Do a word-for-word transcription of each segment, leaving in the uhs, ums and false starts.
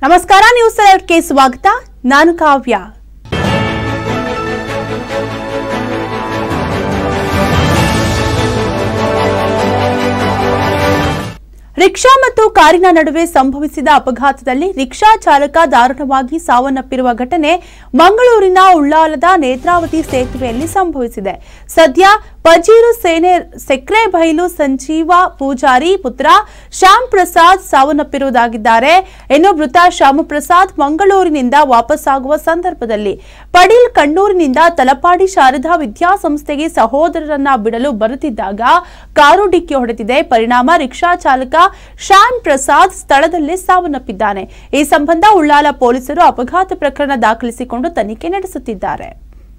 ನಮಸ್ಕಾರ, ನ್ಯೂಸ್ ಅಲರ್ಟ್ಗೆ ಸ್ವಾಗತ. ನಾನು ಕಾವ್ಯ. ರಿಕ್ಷಾ ಮತ್ತು ಕಾರಿನ ನಡುವೆ ಸಂಭವಿಸಿದ ಅಪಘಾತದಲ್ಲಿ ರಿಕ್ಷಾ ಚಾಲಕ ದಾರುಣವಾಗಿ ಸಾವನ್ನಪ್ಪಿರುವ ಘಟನೆ ಮಂಗಳೂರಿನ ಉಳ್ಳಾಲದ ನೇತ್ರಾವತಿ ಸೇತುವೆಯಲ್ಲಿ ಸಂಭವಿಸಿದೆ. ಸದ್ಯ ಪಜೀರು ಸೇನೆ ಸೆಕ್ರೆಬೈಲು ಸಂಜೀವ ಪೂಜಾರಿ ಪುತ್ರ ಶ್ಯಾಮ್ ಪ್ರಸಾದ್ ಸಾವನ್ನಪ್ಪಿರುವುದಾಗಿದ್ದಾರೆ. ಇನ್ನು ಮೃತ ಶ್ಯಾಮ್ ಪ್ರಸಾದ್ ಮಂಗಳೂರಿನಿಂದ ವಾಪಸ್ಸಾಗುವ ಸಂದರ್ಭದಲ್ಲಿ ಪಡೀಲ್ ಕಣ್ಣೂರಿನಿಂದ ತಲಪಾಡಿ ಶಾರದಾ ವಿದ್ಯಾಸಂಸ್ಥೆಗೆ ಸಹೋದರರನ್ನ ಬಿಡಲು ಬರುತ್ತಿದ್ದಾಗ ಕಾರು ಡಿಕ್ಕಿ ಹೊಡೆದಿದೆ. ಪರಿಣಾಮ ರಿಕ್ಷಾ ಚಾಲಕ ಶ್ಯಾಮ್ ಪ್ರಸಾದ್ ಸ್ಥಳದಲ್ಲೇ ಸಾವನ್ನಪ್ಪಿದ್ದಾನೆ. ಈ ಸಂಬಂಧ ಉಳ್ಳಾಲ ಪೊಲೀಸರು ಅಪಘಾತ ಪ್ರಕರಣ ದಾಖಲಿಸಿಕೊಂಡು ತನಿಖೆ ನಡೆಸುತ್ತಿದ್ದಾರೆ.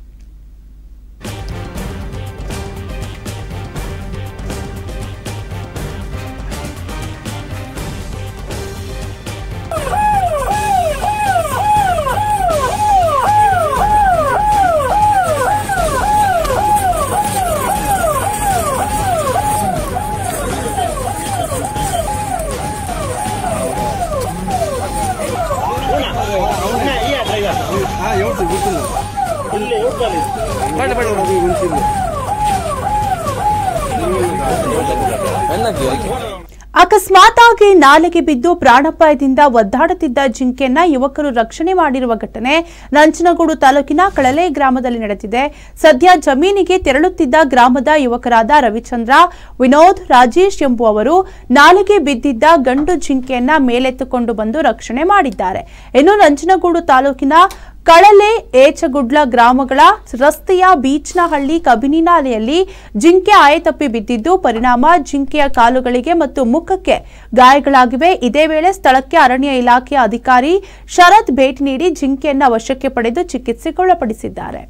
ಅಕಸ್ಮಾತ್ ಆಗಿ ನಾಲೆಗೆ ಬಿದ್ದು ಪ್ರಾಣಾಪಾಯದಿಂದ ಒದ್ದಾಡುತ್ತಿದ್ದ ಜಿಂಕೆಯನ್ನ ಯುವಕರು ರಕ್ಷಣೆ ಮಾಡಿರುವ ಘಟನೆ ನಂಜನಗೂಡು ತಾಲೂಕಿನ ಕಳಲೆ ಗ್ರಾಮದಲ್ಲಿ ನಡೆದಿದೆ. ಸದ್ಯ ಜಮೀನಿಗೆ ತೆರಳುತ್ತಿದ್ದ ಗ್ರಾಮದ ಯುವಕರಾದ ರವಿಚಂದ್ರ, ವಿನೋದ್, ರಾಜೇಶ್ ಎಂಬುವವರು ನಾಲೆಗೆ ಬಿದ್ದಿದ್ದ ಗಂಡು ಜಿಂಕೆಯನ್ನ ಮೇಲೆತ್ತುಕೊಂಡು ಬಂದು ರಕ್ಷಣೆ ಮಾಡಿದ್ದಾರೆ. ಇನ್ನು ನಂಜನಗೂಡು ತಾಲೂಕಿನ ಕಳಲೆ ಏಚಗುಡ್ಲ ಗ್ರಾಮಗಳ ರಸ್ತೆಯ ಬೀಚ್ನಹಳ್ಳಿ ಕಬಿನಿ ನಾಲೆಯಲ್ಲಿ ಜಿಂಕೆ ಆಯತಪ್ಪಿ ಬಿದ್ದಿದ್ದು ಪರಿಣಾಮ ಜಿಂಕೆಯ ಕಾಲುಗಳಿಗೆ ಮತ್ತು ಮುಖಕ್ಕೆ ಗಾಯಗಳಾಗಿವೆ. ಇದೇ ವೇಳೆ ಸ್ಥಳಕ್ಕೆ ಅರಣ್ಯ ಇಲಾಖೆಯ ಅಧಿಕಾರಿ ಶರತ್ ಭೇಟಿ ನೀಡಿ ಜಿಂಕೆಯನ್ನು ವಶಕ್ಕೆ ಪಡೆದು ಚಿಕಿತ್ಸೆಗೊಳಪಡಿಸಿದ್ದಾರೆ.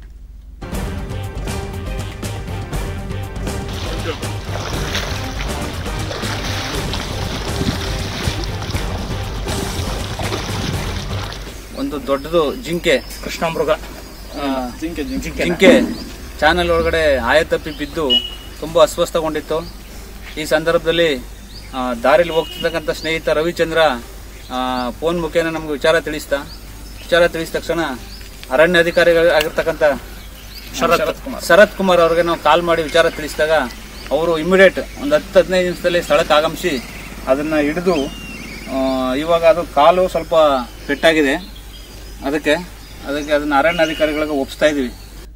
ಒಂದು ದೊಡ್ಡದು ಜಿಂಕೆ ಕೃಷ್ಣಮೃಗ ಜಿಂಕೆ ಜಿಂಕೆ ಚಾನಲ್ ಒಳಗಡೆ ಆಯತಪ್ಪಿ ಬಿದ್ದು ತುಂಬ ಅಸ್ವಸ್ಥಗೊಂಡಿತ್ತು. ಈ ಸಂದರ್ಭದಲ್ಲಿ ದಾರಿಲಿ ಹೋಗ್ತಿರ್ತಕ್ಕಂಥ ಸ್ನೇಹಿತ ರವಿಚಂದ್ರ ಫೋನ್ ಮುಖೇನ ನಮ್ಗೆ ವಿಚಾರ ತಿಳಿಸ್ತಾ ವಿಚಾರ ತಿಳಿಸಿದ ತಕ್ಷಣ ಅರಣ್ಯ ಅಧಿಕಾರಿಗಳಾಗಿರ್ತಕ್ಕಂಥ ಶರತ್ ಶರತ್ ಕುಮಾರ್ ಅವ್ರಿಗೆ ನಾವು ಕಾಲ್ ಮಾಡಿ ವಿಚಾರ ತಿಳಿಸಿದಾಗ ಅವರು ಇಮಿಡಿಯೇಟ್ ಒಂದು ಹತ್ತು ಹದಿನೈದು ನಿಮಿಷದಲ್ಲಿ ಸ್ಥಳಕ್ಕೆ ಆಗಮಿಸಿ ಅದನ್ನು ಹಿಡಿದು ಇವಾಗ ಅದು ಕಾಲು ಸ್ವಲ್ಪ ಪೆಟ್ಟಾಗಿದೆ. ಅದಕ್ಕೆ ಅದಕ್ಕೆ ಅದನ್ನ ಅರಣ್ಯ ಅಧಿಕಾರಿಗಳಿಗೆ ಒಪ್ಪಿಸ್ತಾ ಇದೀವಿ.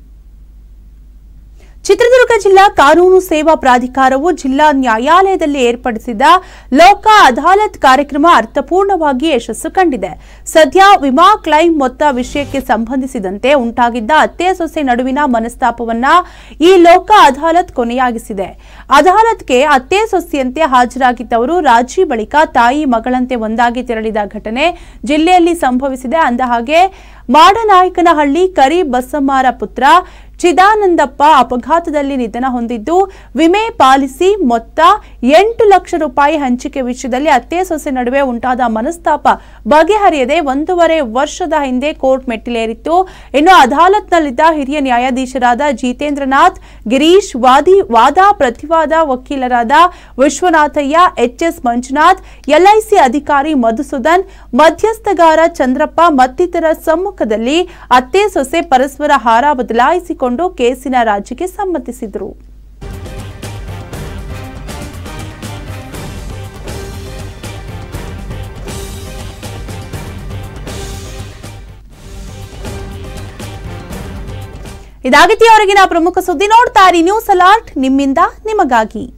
ಚಿತ್ರದುರ್ಗ ಜಿಲ್ಲಾ ಕಾನೂನು ಸೇವಾ ಪ್ರಾಧಿಕಾರವು ಜಿಲ್ಲಾ ನ್ಯಾಯಾಲಯದಲ್ಲಿ ಏರ್ಪಡಿಸಿದ ಲೋಕ ಅದಾಲತ್ ಕಾರ್ಯಕ್ರಮ ಅರ್ಥಪೂರ್ಣವಾಗಿ ಯಶಸ್ಸು ಕಂಡಿದೆ. ಸದ್ಯ ವಿಮಾ ಕ್ಲೈಮ್ ಮೊತ್ತ ವಿಷಯಕ್ಕೆ ಸಂಬಂಧಿಸಿದಂತೆ ಉಂಟಾಗಿದ್ದ ಅತ್ತೆ ಸೊಸೆ ನಡುವಿನ ಮನಸ್ತಾಪವನ್ನ ಈ ಲೋಕ ಅದಾಲತ್ ಕೊನೆಯಾಗಿಸಿದೆ. ಅದಾಲತ್ಗೆ ಅತ್ತೆ ಸೊಸೆಯಂತೆ ಹಾಜರಾಗಿದ್ದವರು ರಾಜಿ ಬಳಿಕ ತಾಯಿ ಮಗಳಂತೆ ಒಂದಾಗಿ ತೆರಳಿದ ಘಟನೆ ಜಿಲ್ಲೆಯಲ್ಲಿ ಸಂಭವಿಸಿದೆ. ಅಂದಹಾಗೆ ಮಾಡನಾಯಕನಹಳ್ಳಿ ಕರಿ ಬಸಮ್ಮರ ಪುತ್ರ ಚಿದಾನಂದಪ್ಪ ಅಪಘಾತದಲ್ಲಿ ನಿಧನ ಹೊಂದಿದ್ದು ವಿಮೆ ಪಾಲಿಸಿ ಮೊತ್ತ ಎಂಟು ಲಕ್ಷ ರೂಪಾಯಿ ಹಂಚಿಕೆ ವಿಷಯದಲ್ಲಿ ಅತ್ತೆ ಸೊಸೆ ನಡುವೆ ಉಂಟಾದ ಮನಸ್ತಾಪ ಬಗೆಹರಿಯದೆ ಒಂದೂವರೆ ವರ್ಷದ ಹಿಂದೆ ಕೋರ್ಟ್ ಮೆಟ್ಟಿಲೇರಿತ್ತು. ಇನ್ನು ಅದಾಲತ್ನಲ್ಲಿದ್ದ ಹಿರಿಯ ನ್ಯಾಯಾಧೀಶರಾದ ಜಿತೇಂದ್ರನಾಥ್, ಗಿರೀಶ್, ವಾದಿ ವಾದ ಪ್ರತಿವಾದ ವಕೀಲರಾದ ವಿಶ್ವನಾಥಯ್ಯ, ಎಚ್ಎಸ್ ಮಂಜುನಾಥ್, ಎಲ್ಐಸಿ ಅಧಿಕಾರಿ ಮಧುಸೂದನ್, ಮಧ್ಯಸ್ಥಗಾರ ಚಂದ್ರಪ್ಪ ಮತ್ತಿತರ ಸಮ್ಮುಖದಲ್ಲಿ ಅತ್ತೆ ಸೊಸೆ ಪರಸ್ಪರ ಹಾರ ಬದಲಾಯಿಸಿಕೊಂಡು ಕೇಸಿನ ರಾಜಿಗೆ ಸಮ್ಮತಿಸಿದರು. ಇದಾಗಿತ್ತು ಹೊರಗಿನ ಪ್ರಮುಖ ಸುದ್ದಿ. ನೋಡ್ತಾ ಇರಿ ನ್ಯೂಸ್ ಅಲರ್ಟ್, ನಿಮ್ಮಿಂದ ನಿಮಗಾಗಿ.